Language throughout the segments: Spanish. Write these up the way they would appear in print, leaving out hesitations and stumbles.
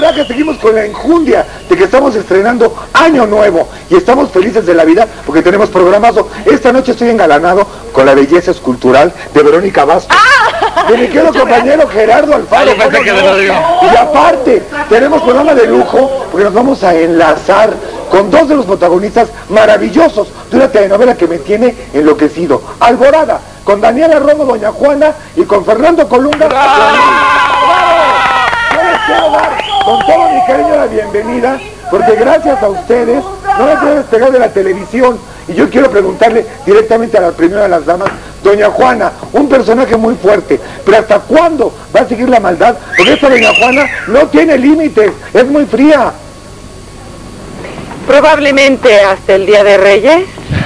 verdad que seguimos con la enjundia de que estamos estrenando Año Nuevo y estamos felices de la vida porque tenemos programazo. Esta noche estoy engalanado con la belleza escultural de Verónica Bastos, de mi querido compañero Gerardo Alfaro. Y aparte, tenemos programa de lujo porque nos vamos a enlazar con dos de los protagonistas maravillosos de una telenovela que me tiene enloquecido, Alborada, con Daniela Romo, Doña Juana, y con Fernando Colunga. Yo les quiero dar con todo mi cariño la bienvenida, porque gracias a ustedes no me puedo despegar de la televisión. Y yo quiero preguntarle directamente a la primera de las damas, Doña Juana, un personaje muy fuerte, pero ¿hasta cuándo va a seguir la maldad? Porque esta Doña Juana no tiene límites, es muy fría. Probablemente hasta el Día de Reyes.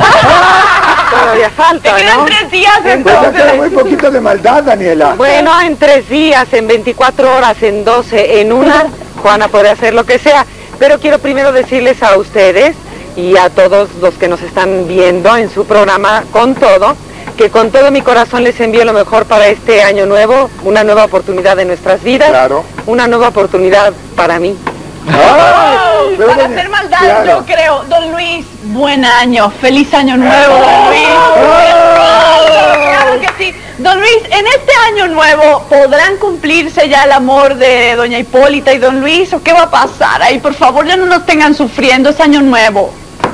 Todavía falta, ¿no? En 3 días, entonces. Pues ya queda muy poquito de maldad, Daniela. Bueno, en 3 días, en 24 horas, en 12, en una, Juana puede hacer lo que sea. Pero quiero primero decirles a ustedes y a todos los que nos están viendo en su programa Con Todo, que con todo mi corazón les envío lo mejor para este año nuevo, una nueva oportunidad de nuestras vidas, claro, una nueva oportunidad para mí. ¡Ay! Para hacer maldad, claro. Yo creo. Don Luis, buen año, feliz año nuevo, don Luis. Claro que sí. Don Luis, en este año nuevo, ¿podrán cumplirse ya el amor de doña Hipólita y don Luis? ¿O qué va a pasar ahí? Por favor, ya no nos tengan sufriendo, es año nuevo.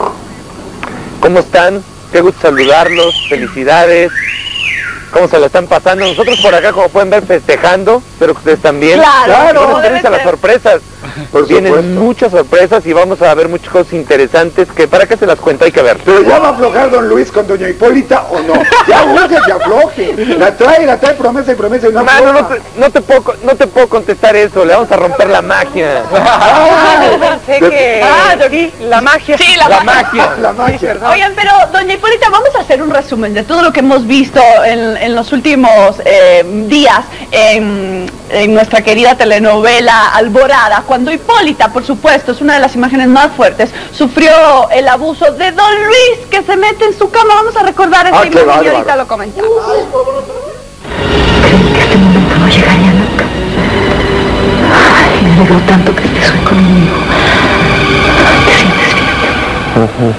¿Cómo están? Qué gusto saludarlos, felicidades. ¿Cómo se lo están pasando? Nosotros por acá, como pueden ver, festejando, espero que ustedes también. Claro, espérense a las sorpresas. Vienen muchas sorpresas y vamos a ver muchas cosas interesantes que para qué se las cuento, hay que ver. Pero ya va a aflojar don Luis con doña Hipólita o no. Ya urge que afloje. La trae promesa y promesa y no afloja. No te puedo contestar eso, le vamos a romper la magia. Pensé que... sí, la magia. Sí, la magia. La magia. Oigan, pero doña Hipólita, vamos a hacer un resumen de todo lo que hemos visto en los últimos días en nuestra querida telenovela Alborada, cuando Hipólita, por supuesto, es una de las imágenes más fuertes, sufrió el abuso de don Luis, que se mete en su cama. Vamos a recordar esta imagen y ahorita lo comentamos. Creí que este momento no llegaría nunca. Ay, me alegro tanto que estés hoy conmigo. ¿Te sientes bien?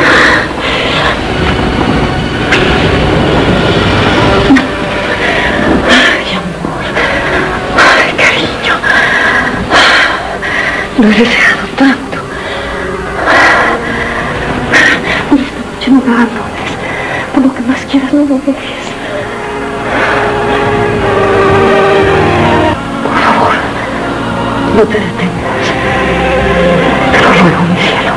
Lo he deseado tanto. Esta noche no me abandones. Por lo que más quieras, no lo dejes. Por favor, no te detengas. Te lo ruego, mi cielo.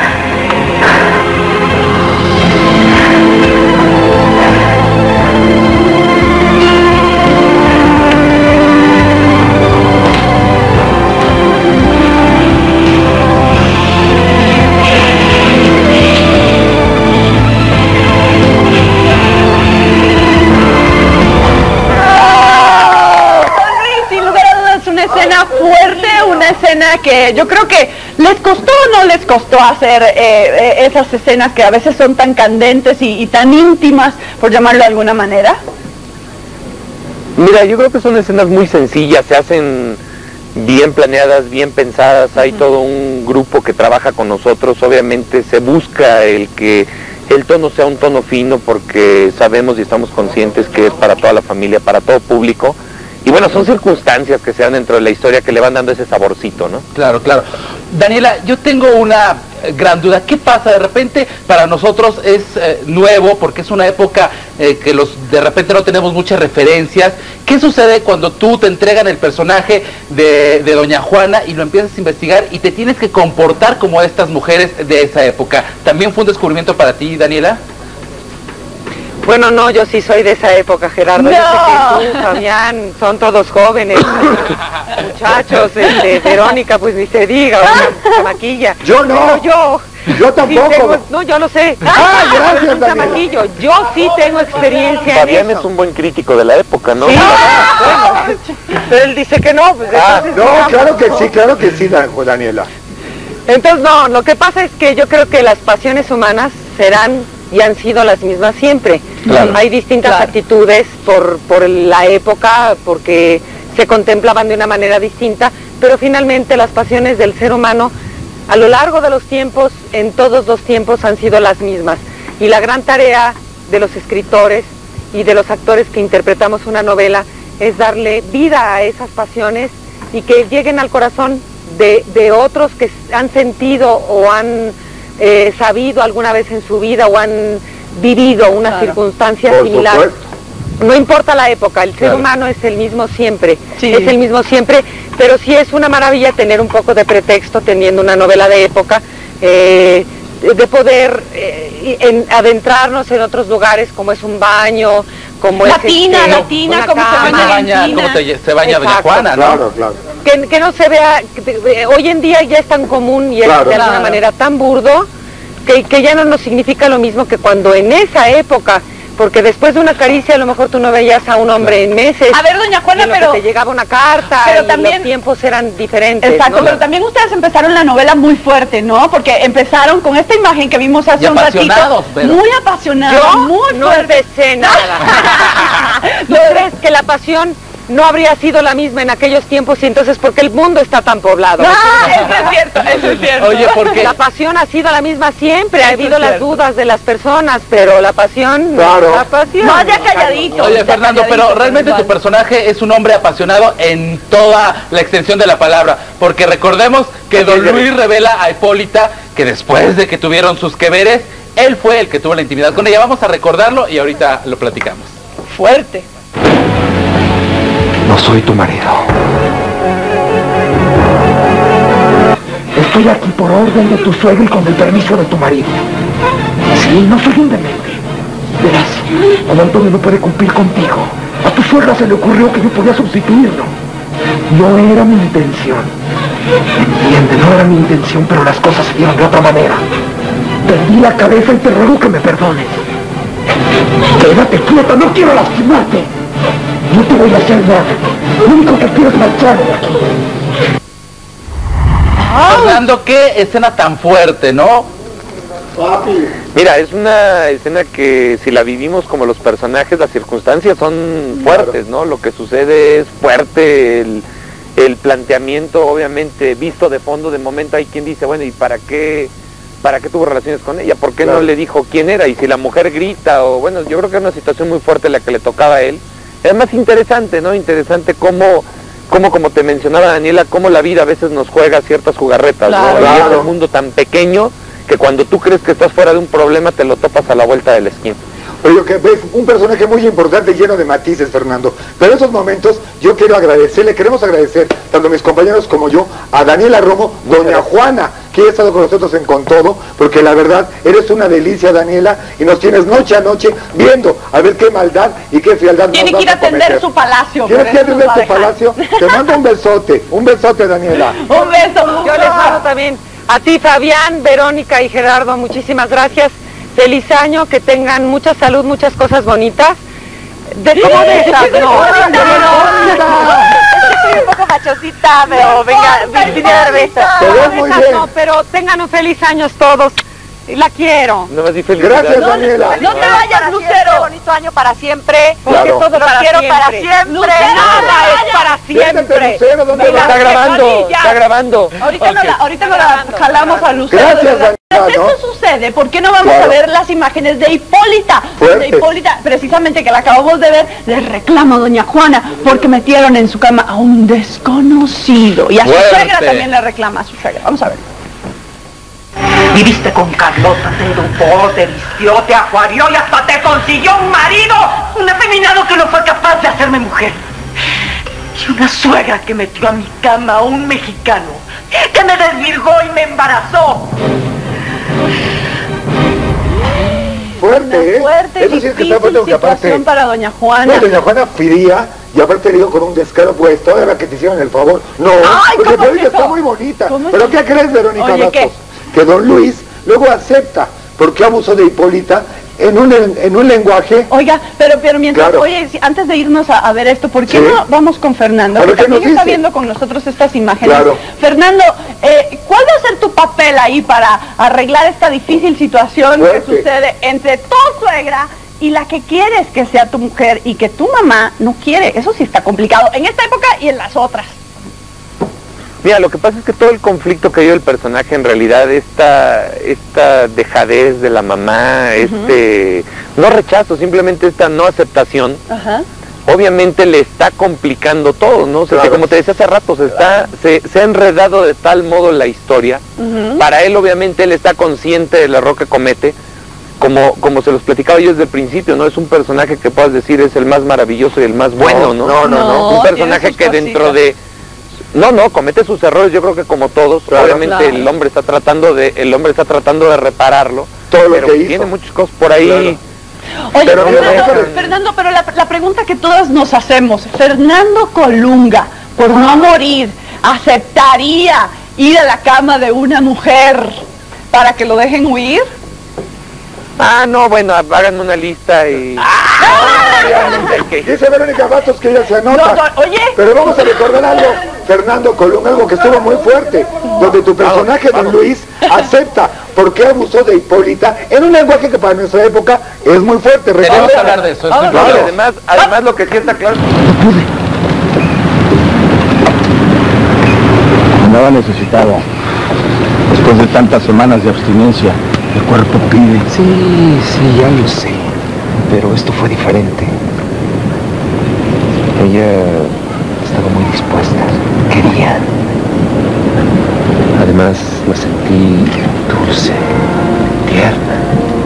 Que yo creo que les costó o no les costó hacer esas escenas que a veces son tan candentes y tan íntimas, por llamarlo de alguna manera. Mira, yo creo que son escenas muy sencillas, se hacen bien planeadas, bien pensadas, hay todo un grupo que trabaja con nosotros, obviamente se busca el que el tono sea un tono fino porque sabemos y estamos conscientes que es para toda la familia, para todo público. Y bueno, son circunstancias que se dan dentro de la historia que le van dando ese saborcito, ¿no? Claro, claro. Daniela, yo tengo una gran duda. ¿Qué pasa? De repente para nosotros es nuevo porque es una época que de repente no tenemos muchas referencias. ¿Qué sucede cuando tú te entregan el personaje de doña Juana y lo empiezas a investigar y te tienes que comportar como estas mujeres de esa época? ¿También fue un descubrimiento para ti, Daniela? Bueno, no, yo sí soy de esa época, Gerardo. No. Yo sé que tú, Fabián, son todos jóvenes, muchachos, Verónica, pues ni se diga, se maquilla. Yo no. Pero yo tampoco. Sí tengo, no, yo lo sé. Gracias, Daniela. Maquillo. Yo sí tengo experiencia Fabián en eso. es un buen crítico de la época, ¿no? Sí, bueno, pero él dice que no. Pues, no, claro que sí, Daniela. Entonces, no, lo que pasa es que yo creo que las pasiones humanas serán y han sido las mismas siempre. Claro. Hay distintas actitudes por la época, porque se contemplaban de una manera distinta, pero finalmente las pasiones del ser humano a lo largo de los tiempos, en todos los tiempos, han sido las mismas. Y la gran tarea de los escritores y de los actores que interpretamos una novela es darle vida a esas pasiones y que lleguen al corazón de otros que han sentido o han sabido alguna vez en su vida o han vivido una circunstancia similar. Supuesto. No importa la época, el ser humano es el mismo siempre, es el mismo siempre, pero sí es una maravilla tener un poco de pretexto teniendo una novela de época, de poder adentrarnos en otros lugares como es un baño, como latina, una como cama, se baña doña Juana, ¿no? Claro, claro. que no se vea, hoy en día ya es tan común y es de alguna manera tan burdo que ya no nos significa lo mismo que cuando en esa época, porque después de una caricia a lo mejor tú no veías a un hombre en meses. A ver, doña Juana, pero te llegaba una carta, pero también los tiempos eran diferentes. Exacto, ¿no? pero también ustedes empezaron la novela muy fuerte, ¿no? Porque empezaron con esta imagen que vimos hace un ratito. Pero... muy apasionados, muy no empecé nada. ¿No crees que la pasión no habría sido la misma en aquellos tiempos y entonces porque el mundo está tan poblado? Eso es cierto, eso es cierto. Oye, porque la pasión ha sido la misma siempre, ha habido las dudas de las personas, pero la pasión, la pasión. No, ya calladito. Oye, Fernando, pero realmente tu personaje es un hombre apasionado en toda la extensión de la palabra, porque recordemos que don Luis revela a Hipólita que después de que tuvieron sus que veres, él fue el que tuvo la intimidad con ella. Vamos a recordarlo y ahorita lo platicamos. Fuerte. No soy tu marido. Estoy aquí por orden de tu suegra y con el permiso de tu marido. Sí, no soy un demente. Verás, don Antonio no puede cumplir contigo. A tu suegra se le ocurrió que yo podía sustituirlo. No era mi intención. Entiende, no era mi intención, pero las cosas se dieron de otra manera. Perdí la cabeza y te ruego que me perdones. Quédate quieta, no quiero lastimarte. No te voy a hacer nada. Lo único que quiero es marcharme de aquí. Fernando, qué escena tan fuerte, ¿no? Papi. Mira, es una escena que si la vivimos como los personajes, las circunstancias son fuertes, ¿no? Lo que sucede es fuerte, el planteamiento, obviamente, visto de fondo, de momento hay quien dice, bueno, ¿y para qué tuvo relaciones con ella? ¿Por qué no le dijo quién era? Y si la mujer grita, o bueno, yo creo que es una situación muy fuerte la que le tocaba a él. Además interesante, ¿no? Interesante cómo, como te mencionaba Daniela, cómo la vida a veces nos juega ciertas jugarretas, ¿no? Y es un mundo tan pequeño que cuando tú crees que estás fuera de un problema te lo topas a la vuelta de la esquina. Oye, que ves un personaje muy importante, lleno de matices, Fernando. Pero en esos momentos yo quiero agradecerle, queremos agradecer, tanto mis compañeros como yo, a Daniela Romo, doña Juana, que ha estado con nosotros en Con Todo, porque la verdad, eres una delicia, Daniela, y nos tienes noche a noche viendo a ver qué maldad y qué frialdad nos vas a cometer. Tiene que ir a atender su palacio. ¿Tienes que atender tu palacio? Te mando un besote, Daniela. Un beso. Yo les mando también a ti, Fabián, Verónica y Gerardo, muchísimas gracias. Feliz año, que tengan mucha salud, muchas cosas bonitas. ¿Cómo de esas? No, estoy un poco machosita, pero venga, vine a dar besos. No, pero tengan un feliz año todos. La quiero. No me di Gracias, Daniela. No te vayas, Lucero. Bonito año para siempre. Claro. Porque todo Lo quiero para siempre. Nada es para siempre. Lucero, ¿dónde Mira, vas? Está grabando, ya. está grabando. Ahorita no la jalamos a Lucero. Gracias, Daniela, ¿no? Esto sucede, ¿por qué no vamos a ver las imágenes de Hipólita? Fuerte. De Hipólita, precisamente que la acabamos de ver, les reclamo a doña Juana, porque metieron en su cama a un desconocido. Y a su Fuerte. suegra también le reclama a su suegra. Vamos a ver. Viviste con Carlota, te educó, te vistió, te ajuarió y hasta te consiguió un marido. Un afeminado que no fue capaz de hacerme mujer. Y una suegra que metió a mi cama a un mexicano, que me desvirgó y me embarazó. Fuerte, ¿eh? Fuerte, Eso sí es que está difícil fuerte, porque aparte... situación para doña Juana. No, doña Juana fría, y aparte le digo con un descaro, pues, toda la que te hicieron el favor. No, Ay, porque ¿cómo es Verónica eso? está muy bonita. ¿Cómo es ¿Pero eso? qué crees, Verónica Oye, Bastos? ¿qué? Que don Luis luego acepta, porque abusó de Hipólita en un lenguaje... Oiga, pero mientras, Claro. oye, antes de irnos a ver esto, ¿por qué Sí. no vamos con Fernando? A ver, Que ¿qué nos también está dice? viendo con nosotros estas imágenes. Claro. Fernando, ¿cuál va a ser tu papel ahí para arreglar esta difícil situación que Fuerte. sucede entre tu suegra y la que quieres que sea tu mujer y que tu mamá no quiere? Eso sí está complicado en esta época y en las otras. Mira, lo que pasa es que todo el conflicto que dio el personaje, en realidad, esta dejadez de la mamá, no rechazo, simplemente esta no aceptación, obviamente le está complicando todo, ¿no? O sea, como te decía hace rato, se ha enredado de tal modo la historia. Para él, obviamente, él está consciente del error que comete, como se los platicaba yo desde el principio, ¿no? Es un personaje que puedas decir es el más maravilloso y el más bueno, ¿no? No. Un personaje que dentro de... No, comete sus errores, yo creo que como todos, obviamente el hombre está tratando de repararlo, todo lo que hizo. Tiene muchas cosas por ahí. Oye, Fernando, pero la pregunta que todos nos hacemos, Fernando Colunga, por no morir, ¿aceptaría ir a la cama de una mujer para que lo dejen huir? Ah, no, bueno, hagan una lista y... Dice Verónica Bastos que ella se anota. Oye. Pero vamos a recordar algo, Fernando Colunga, algo que estuvo muy fuerte, donde tu personaje, don Luis, acepta por qué abusó de Hipólita en un lenguaje que para nuestra época es muy fuerte. Vamos a hablar de eso. Además, lo que sí está claro... Andaba necesitado. Después de tantas semanas de abstinencia, el cuerpo pide. Sí, ya lo sé. Pero esto fue diferente. Ella estaba muy dispuesta. Quería. Además, la sentí dulce, tierna.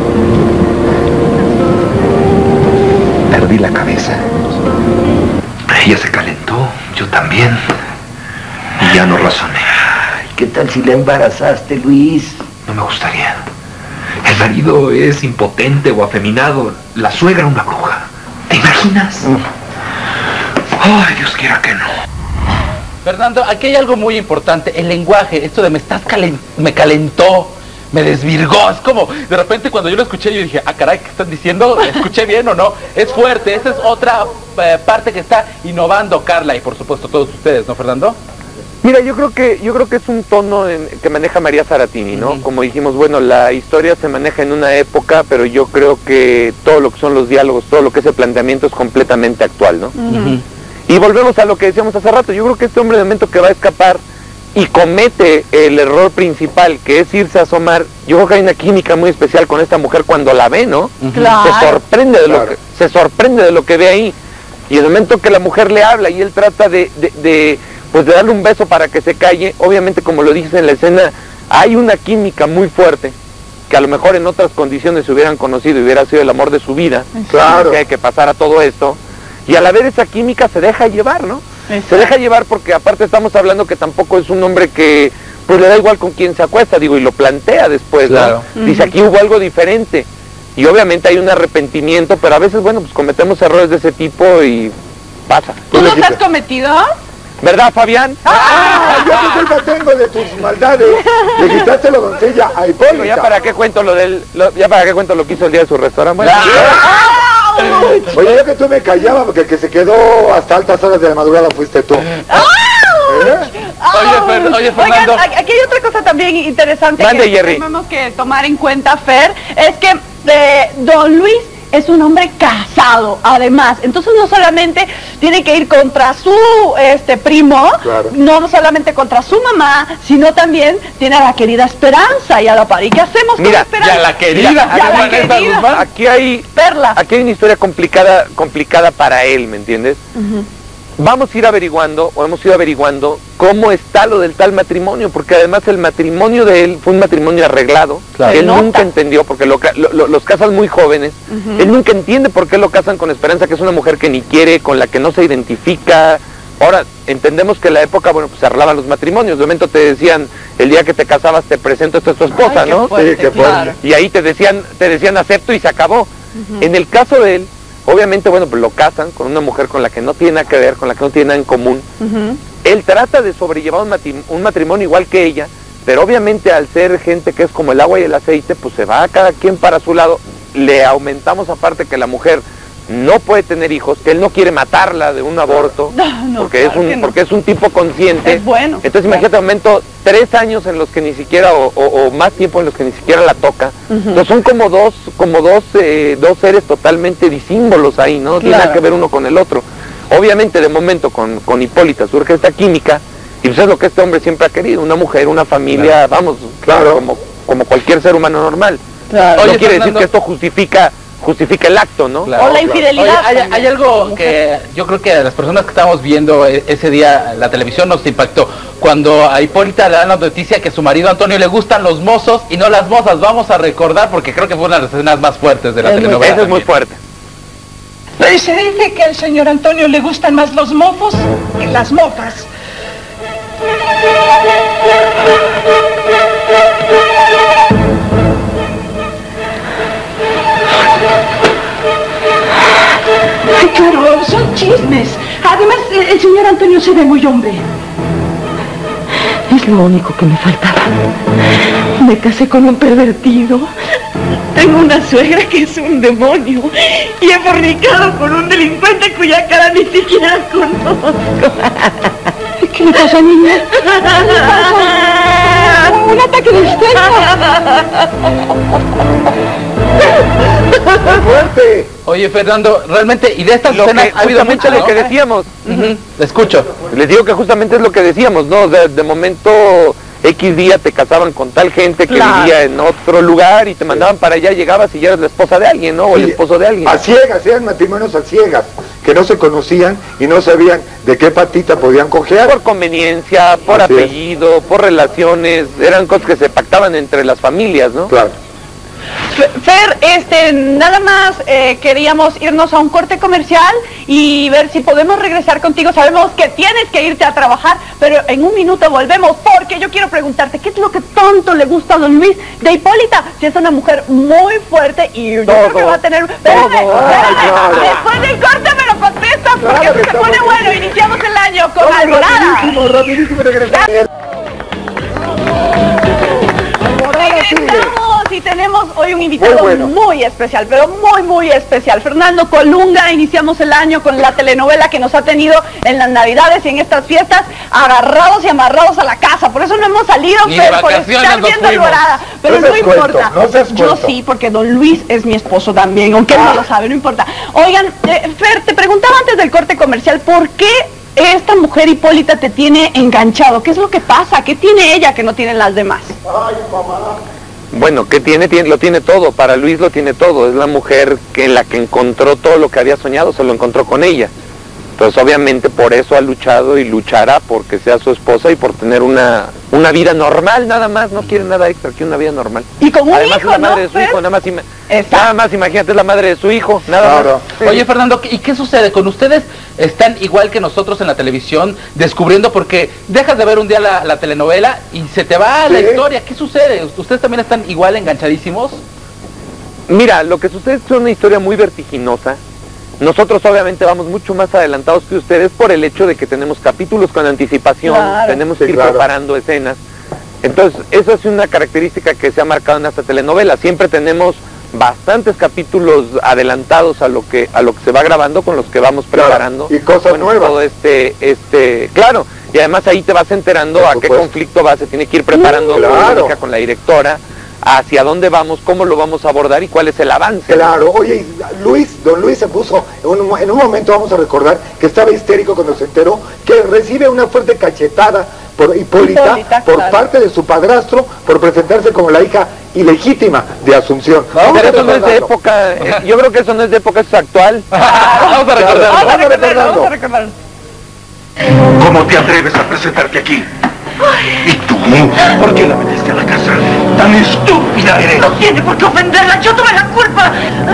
Perdí la cabeza. Ella se calentó, yo también. Y ya no razoné. ¿Qué tal si la embarazaste, Luis? No me gustaría. El marido es impotente o afeminado. La suegra una bruja. ¿Te imaginas? Ay, Dios quiera que no. Fernando, aquí hay algo muy importante. El lenguaje, esto de me calentó, me desvirgó. Es como, de repente cuando yo lo escuché, yo dije, ah, caray, ¿qué están diciendo? ¿Escuché bien o no? Es fuerte. Esa es otra parte que está innovando Carla y por supuesto todos ustedes, ¿no, Fernando? Mira, yo creo que es un tono que maneja María Saratini, ¿no? Como dijimos, bueno, la historia se maneja en una época, pero yo creo que todo lo que son los diálogos, todo lo que es el planteamiento es completamente actual, ¿no? Y volvemos a lo que decíamos hace rato, yo creo que este hombre de momento que va a escapar y comete el error principal, que es irse a asomar, yo creo que hay una química muy especial con esta mujer cuando la ve, ¿no? Claro. Se sorprende de lo que ve ahí. Y en el momento que la mujer le habla y él trata de darle un beso para que se calle, obviamente como lo dices en la escena, hay una química muy fuerte, que a lo mejor en otras condiciones se hubieran conocido y hubiera sido el amor de su vida, claro, que pasara todo esto, y al haber esa química se deja llevar, ¿no? Exacto. Se deja llevar porque aparte estamos hablando que tampoco es un hombre que pues le da igual con quién se acuesta, digo, y lo plantea después, claro, ¿no? Dice, aquí hubo algo diferente, y obviamente hay un arrepentimiento, pero a veces, bueno, pues cometemos errores de ese tipo y pasa. ¿Tú los has cometido? ¿Verdad, Fabián? Yo qué culpa tengo de tus maldades. Le quitaste la doncella a Hipólita. ¿Ya para qué cuento lo que hizo el día de su restaurante? Bueno, oye, yo que tú me callaba porque el que se quedó hasta altas horas de la madrugada fuiste tú. Oye, Fernando. Oigan, aquí hay otra cosa también interesante que tenemos que tomar en cuenta, Fer, es que don Luis es un hombre casado, además. Entonces no solamente tiene que ir contra su primo, claro, no solamente contra su mamá, sino también tiene a la querida Esperanza y a la pari. ¿Qué hacemos con Esperanza? Y a la querida. Aquí hay una historia complicada para él, ¿me entiendes? Vamos a ir averiguando, o hemos ido averiguando, cómo está lo del tal matrimonio, porque además el matrimonio de él fue un matrimonio arreglado. Claro. Él nunca entendió, porque los casan muy jóvenes, él nunca entiende por qué lo casan con Esperanza, que es una mujer que ni quiere, con la que no se identifica. Ahora, entendemos que en la época, bueno, pues se arreglaban los matrimonios, de momento te decían, el día que te casabas te presento, esta es tu esposa, ¿no? Fuerte, sí, claro. Y ahí te decían acepto y se acabó. En el caso de él, obviamente, bueno, pues lo casan con una mujer con la que no tiene nada que ver, con la que no tiene nada en común. Él trata de sobrellevar un matrimonio igual que ella, pero obviamente al ser gente que es como el agua y el aceite, pues se va cada quien para su lado. Le aumentamos aparte que la mujer no puede tener hijos, que él no quiere matarla de un aborto, porque es un tipo consciente. Es bueno. Entonces imagínate, momento 3 años en los que ni siquiera, o más tiempo en los que ni siquiera la toca. Entonces son como dos seres totalmente disímbolos ahí, ¿no? Claro. Tiene que ver uno con el otro. Obviamente de momento con Hipólita surge esta química, y Y pues es lo que este hombre siempre ha querido, una mujer, una familia, vamos, claro, como cualquier ser humano normal. Claro. No Oye, quiere Fernando, decir que esto justifica el acto, ¿no? Claro. O la infidelidad. Oye, hay algo que yo creo que a las personas que estábamos viendo ese día la televisión nos impactó. Cuando a Hipólita le dan la noticia que a su marido Antonio le gustan los mozos y no las mozas, vamos a recordar porque creo que fue una de las escenas más fuertes de la telenovela. Eso es muy fuerte. Pero se dice que al señor Antonio le gustan más los mofos que las mofas. Ay, claro, son chismes. Además, el señor Antonio se ve muy hombre. Es lo único que me faltaba. Me casé con un pervertido. Tengo una suegra que es un demonio y he fornicado con un delincuente cuya cara ni siquiera conozco. ¿Qué le pasa, niña? Un ataque de histeria. ¡Fuerte! Oye, Fernando, realmente, y de estas escenas ha habido mucho, lo ¿no? que decíamos. Te escucho. Les digo que justamente es lo que decíamos, ¿no? De momento X día te casaban con tal gente que vivía en otro lugar y te mandaban para allá, llegabas y ya eras la esposa de alguien, ¿no? O el esposo de alguien. A ciegas, eran matrimonios a ciegas, que no se conocían y no sabían de qué patita podían cojear. Por conveniencia, por Así es. apellido, por relaciones, eran cosas que se pactaban entre las familias, ¿no? Claro. Fer, nada más queríamos irnos a un corte comercial y ver si podemos regresar contigo. Sabemos que tienes que irte a trabajar, pero en un minuto volvemos porque yo quiero preguntarte qué es lo que tanto le gusta a don Luis de Hipólita. Si es una mujer muy fuerte y yo creo que va a tener... Espérame, después del corte me lo contestas porque esto se pone bueno. Iniciamos el año con Alborada. Rapidísimo regresar. Regresamos y tenemos hoy un invitado muy especial, pero muy especial. Fernando Colunga. Iniciamos el año con la telenovela que nos ha tenido en las navidades y en estas fiestas agarrados y amarrados a la casa. Por eso no hemos salido, pero por estar viendo Alborada. Pero no importa. Yo sí, porque don Luis es mi esposo también, aunque él no lo sabe, no importa. Oigan, Fer, te preguntaba antes del corte comercial, ¿por qué esta mujer Hipólita te tiene enganchado? ¿Qué es lo que pasa? ¿Qué tiene ella que no tienen las demás? Ay, mamá. Bueno, ¿qué tiene? Lo tiene todo, para Luis lo tiene todo, es la mujer en la que encontró todo lo que había soñado, se lo encontró con ella. Entonces obviamente por eso ha luchado y luchará porque sea su esposa y por tener una vida normal, nada más, no quiere nada extra que una vida normal. Y con un además hijo, es la madre ¿no, de su hijo, nada más imagínate, es la madre de su hijo, nada más. Oye, Fernando, ¿y qué sucede? ¿Con ustedes están igual que nosotros en la televisión, descubriendo porque dejas de ver un día la telenovela y se te va la historia? ¿Qué sucede? ¿Ustedes también están igual enganchadísimos? Mira, lo que sucede es una historia muy vertiginosa. Nosotros obviamente vamos mucho más adelantados que ustedes por el hecho de que tenemos capítulos con anticipación, tenemos que ir preparando escenas. Entonces, eso es una característica que se ha marcado en esta telenovela. Siempre tenemos bastantes capítulos adelantados a lo que se va grabando, con los que vamos preparando. Y cosas nuevas. Todo claro, y además ahí te vas enterando a qué conflicto se tiene que ir preparando con la directora, hacia dónde vamos, cómo lo vamos a abordar y cuál es el avance. Claro, oye, don Luis se puso, en un momento vamos a recordar que estaba histérico cuando se enteró que recibe una fuerte cachetada por Hipólita por parte de su padrastro por presentarse como la hija ilegítima de Asunción. Pero eso no es de época, yo creo que eso no es de época, eso es actual. Vamos a recordarlo. Vamos a recordarlo. ¿Cómo te atreves a presentarte aquí? ¿Y tú? ¿Por qué la metiste a la casa? ¡Tan estúpida eres! No tiene por qué ofenderla, yo tuve la culpa.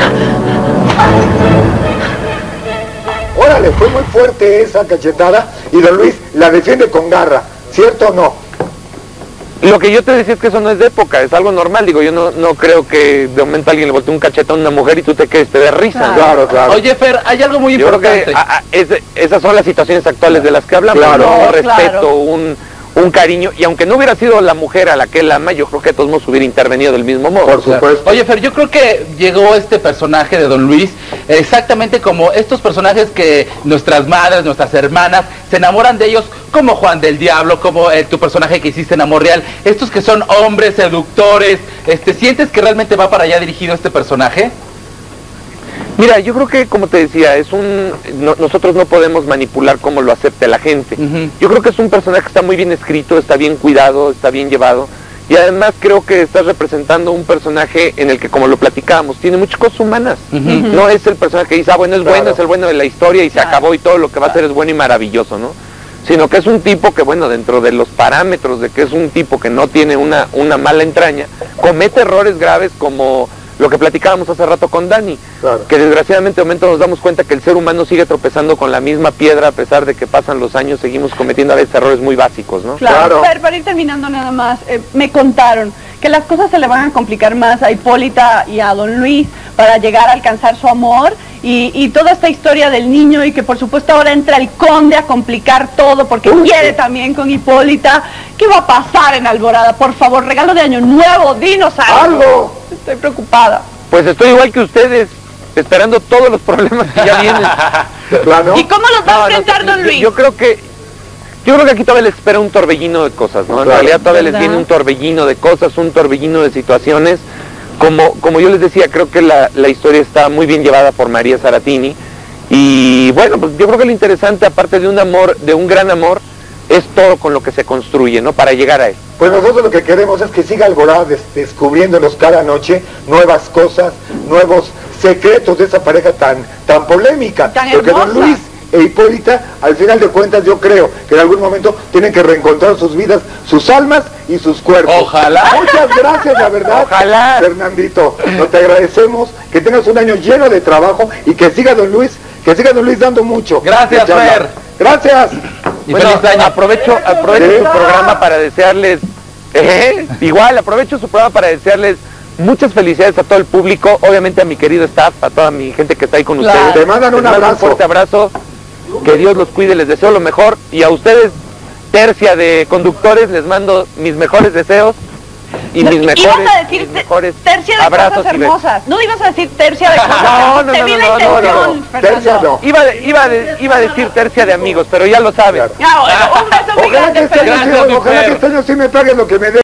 Órale, fue muy fuerte esa cachetada y don Luis la defiende con garra, ¿cierto o no? Lo que yo te decía es que eso no es de época, es algo normal. Digo, yo no creo que de momento alguien le voltee un cachetón a una mujer y tú te quedes, te des risa. Claro, claro. Oye, Fer, hay algo muy yo importante. Creo que esas son las situaciones actuales de las que hablamos. Claro. Un respeto, un cariño, y aunque no hubiera sido la mujer a la que él ama, yo creo que de todos modos hubiera intervenido del mismo modo. Por supuesto. Oye, Fer, yo creo que llegó este personaje de don Luis exactamente como estos personajes que nuestras madres, nuestras hermanas se enamoran de ellos, como Juan del Diablo, como tu personaje que hiciste en Amor Real, estos que son hombres seductores. ¿Sientes que realmente va para allá dirigido este personaje? Mira, yo creo que, como te decía, nosotros no podemos manipular cómo lo acepte la gente. Yo creo que es un personaje que está muy bien escrito, está bien cuidado, está bien llevado. Y además creo que estás representando un personaje en el que, como lo platicábamos, tiene muchas cosas humanas. No es el personaje que dice, bueno, es bueno, es el bueno de la historia y se acabó y todo lo que va a hacer es bueno y maravilloso, ¿no? Sino que es un tipo que, bueno, dentro de los parámetros de que es un tipo que no tiene una mala entraña, comete errores graves como lo que platicábamos hace rato con Dani, que desgraciadamente de momento nos damos cuenta que el ser humano sigue tropezando con la misma piedra a pesar de que pasan los años, seguimos cometiendo a veces errores muy básicos, ¿no? Claro. Para ir terminando nada más, me contaron que las cosas se le van a complicar más a Hipólita y a don Luis para llegar a alcanzar su amor y toda esta historia del niño y que por supuesto ahora entra el conde a complicar todo porque quiere también con Hipólita. ¿Qué va a pasar en Alborada? Por favor, regalo de Año Nuevo, dinos algo. Estoy preocupada. Pues estoy igual que ustedes, esperando todos los problemas que ya vienen. ¿Y cómo los va a enfrentar don Luis? Yo creo que aquí todavía les espera un torbellino de cosas, ¿no? En realidad todavía les viene un torbellino de cosas, un torbellino de situaciones. Como yo les decía, creo que la historia está muy bien llevada por María Saratini. Y bueno, pues yo creo que lo interesante, aparte de un amor, de un gran amor, es todo con lo que se construye, ¿no? Para llegar a él. Pues nosotros lo que queremos es que siga Alborada descubriéndonos cada noche nuevas cosas, nuevos secretos de esa pareja tan polémica. Porque don Luis e Hipólita, al final de cuentas, yo creo que en algún momento tienen que reencontrar sus vidas, sus almas y sus cuerpos. Ojalá. Muchas gracias, la verdad. Ojalá. Fernandito, te agradecemos, que tengas un año lleno de trabajo y que siga don Luis dando mucho. Gracias, Fer. Gracias. Bueno, aprovecho su programa para desearles, aprovecho su programa para desearles muchas felicidades a todo el público, obviamente a mi querido staff, a toda mi gente que está ahí con ustedes. Te mandan un abrazo. Un fuerte abrazo, que Dios los cuide, les deseo lo mejor, y a ustedes, tercia de conductores, les mando mis mejores deseos y mis mejores tercia de abrazos cosas hermosas. No ibas a decir tercia de cosas no, tercia no. Iba a decir tercia de amigos, pero ya lo saben. Un beso muy grande, ojalá que este año sí me paguen lo que me dé.